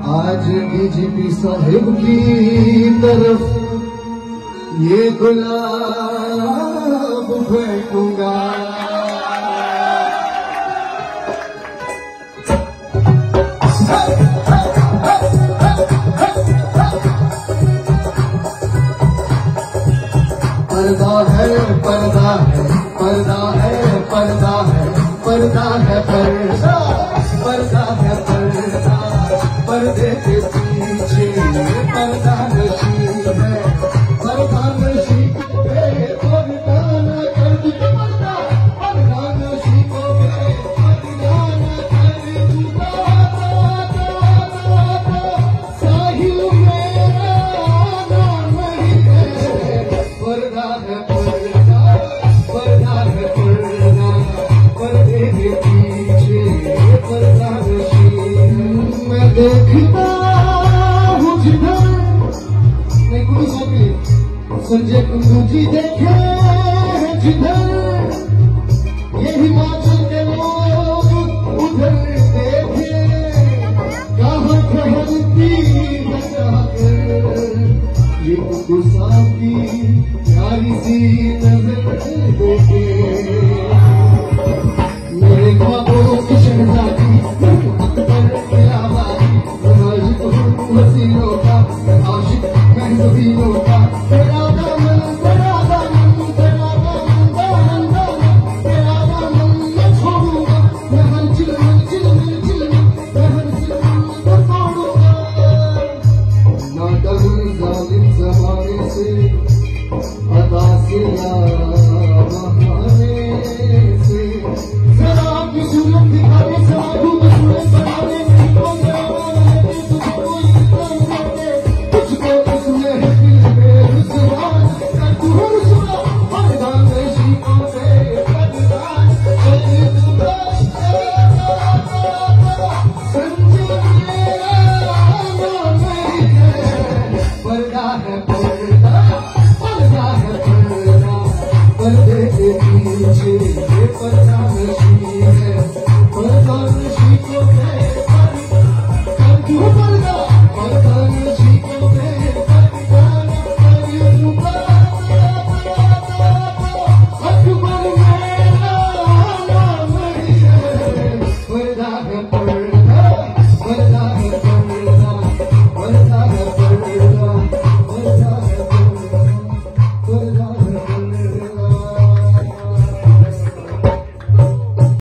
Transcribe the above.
आज डीजीपी साहिब की तरफ ये गुलाब फेंकूंगा। पर्दा है पर्दा है पर्दा है पर्दा है पर्दा है पर्दा पर्दा है पर्दा पर्दे के पीछे पर्दा नशी है पर्दा नशी को पर्दा न कर दे पर्दा पर्दा नशी को पर्दा न कर दूंगा। साहिल मेरा नाम नहीं है पर्दा है पर्दा पर्दा है पर्दा पर्दे के पीछे पर्दा नशी है। मैं देखता हूँ जिधर नहीं कुछ सके संजय कुंडू जी देखे जिधर ये हिमाचल के लोग उधर देखे कहाँ ठहरती है जाकर ये कुंडू साहब की प्यारी सी नजर देखे। मेरे ख्वाबों की शहजादी हसीनों का आशिक मैं ज़मीनों का तेरा दामन तेरा दामन तेरा दामन दामन दामन तेरा दामन मैं छोड़ूंगा। मैं हर चिलमिल मैं हर चिलमिल को तोड़ूंगा। ना डरूं जालिम ज़माने से अदा से या बहाने से जरा आपकी सूरत दिखाने से आंखों में सूरत बनाने पर्दा है पर्दा पर्दा है पर्दा पर्दे के पीछे पर्दा नशी है पर्दा नशी को